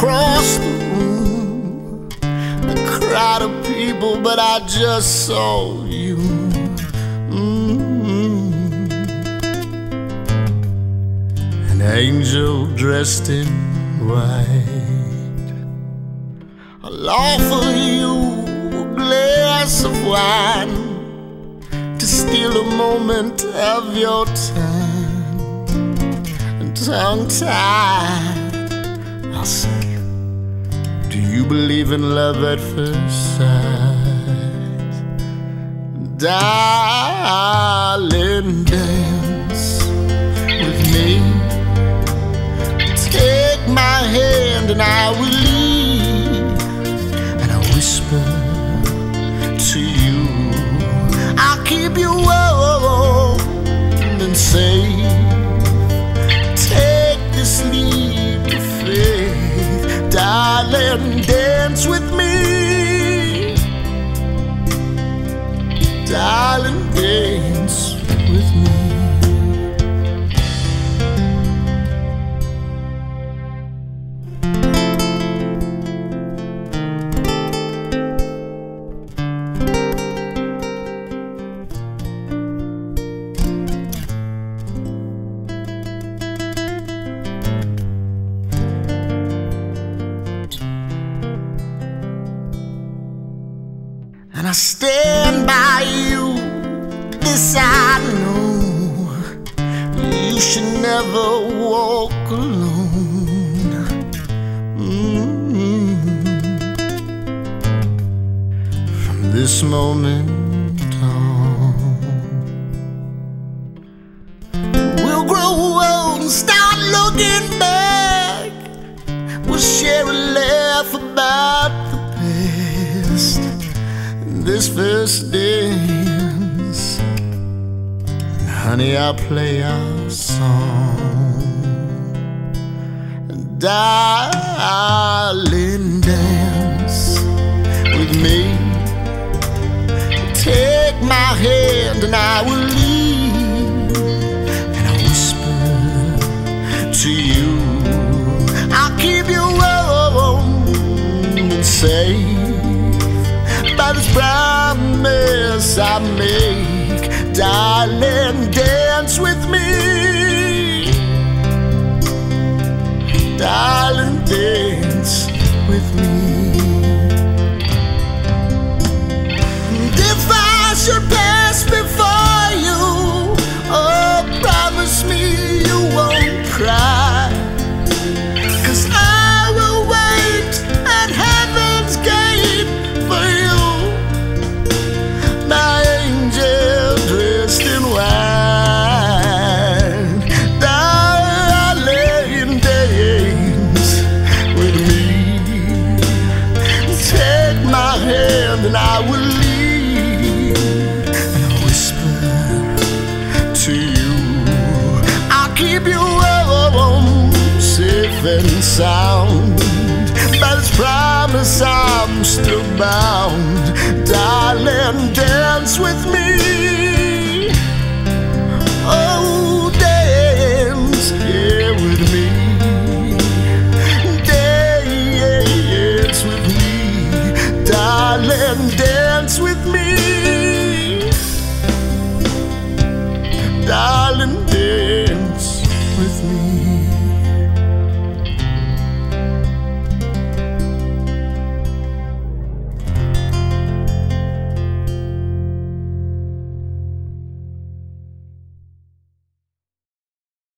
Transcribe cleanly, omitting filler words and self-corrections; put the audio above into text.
across the room, a crowd of people, but I just saw you. An angel dressed in white. I'll offer you a glass of wine to steal a moment of your time. And tongue-tied, I'll say, do you believe in love at first sight? Darling, dance with me. Take my hand and I will lead, and I'll whisper to you, I'll keep you warm and safe. Take this leap of faith, darling, dance with me. Darling, dance with me. And I stand by you, this I know, you should never walk alone. From this moment on, we'll grow old and start looking back. We'll share a laugh about the past. This first dance, and honey, I'll play our song. And darling, dance with me. Take my hand and I will lead, and I'll whisper to you, I'll keep you warm and safe. By this promise I make, darling, dance with me. Darling, dance with me. And if I should pass before you, oh, promise me you won't cry, 'cause I will wait at heaven's gate for you. My angel dressed in white, darling, dance with me. Take my hand and I will lead, and I'll whisper to you, I'll keep you warm, safe and sound. By this promise I'm still bound. Darling, dance with me.